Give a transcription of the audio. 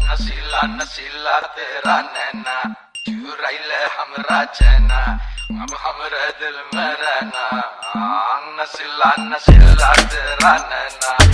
नशीला नशीला तेरा नैना चुराई ले हमरा चैना अब हमरे दिल में रहना। नशीला नशीला तेरा नैना